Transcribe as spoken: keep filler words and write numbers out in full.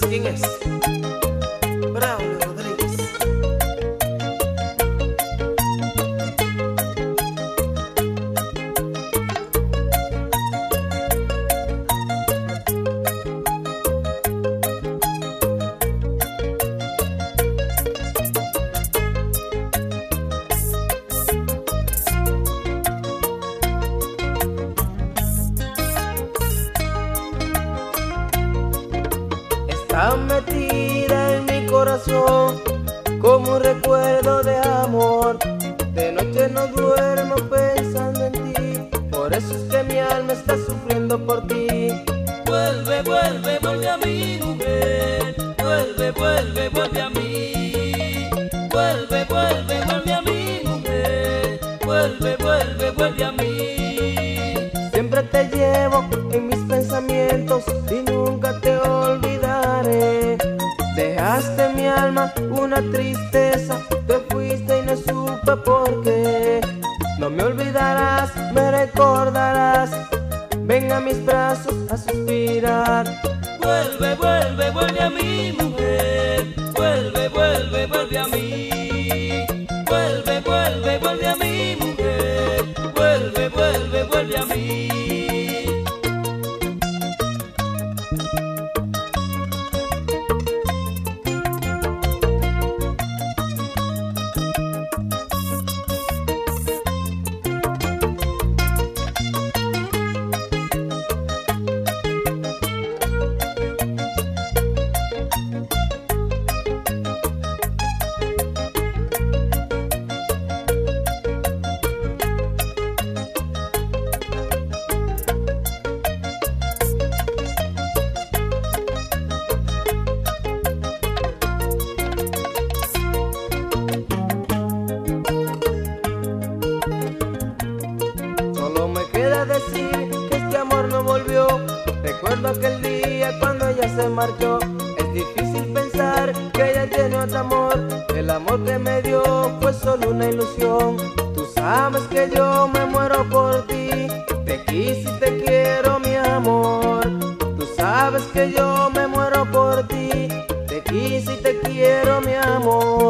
quién es. Braulio Rodríguez. Está metida en mi corazón como un recuerdo de amor. De noche no duermo pensando en ti, por eso es que mi alma está sufriendo por ti. Vuelve, vuelve, vuelve a mi mujer. Vuelve, vuelve, vuelve a mí. Vuelve, vuelve, vuelve a mi mujer. Vuelve, vuelve, vuelve a mí. Siempre te llevo en mis pensamientos y nunca te olvidaré. Dejaste mi alma una tristeza, te fuiste y no supe por qué. No me olvidarás, me recordarás, ven a mis brazos a suspirar. Vuelve, vuelve, vuelve a mi mujer. Vuelve, vuelve, vuelve a mí. Vuelve, vuelve, vuelve a mi mujer. Vuelve, vuelve, vuelve a mí. Decir que este amor no volvió. Recuerdo aquel día cuando ella se marchó. Es difícil pensar que ella tiene otro amor. El amor que me dio fue solo una ilusión. Tú sabes que yo me muero por ti. Te quise y te quiero, mi amor. Tú sabes que yo me muero por ti. Te quise y te quiero, mi amor.